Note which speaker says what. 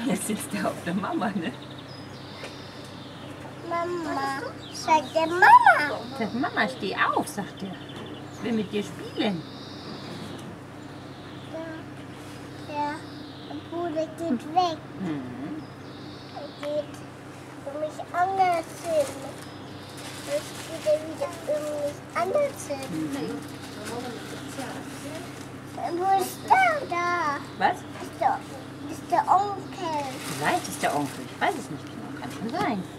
Speaker 1: Jetzt sitzt er auf der Mama, ne?
Speaker 2: Mama, sagt der Mama.
Speaker 1: Sagt Mama, steh auf, sagt er. Ich will mit dir spielen.
Speaker 2: Der Bruder geht weg.
Speaker 1: Mhm.
Speaker 2: Er geht um mich anders hin. Jetzt geht er wieder um mich anders hin.
Speaker 1: Mhm.
Speaker 2: Wo ist der da?
Speaker 1: Was?
Speaker 2: Ist der Onkel.
Speaker 1: Vielleicht ist der Onkel. Ich weiß es nicht genau. Kann schon sein.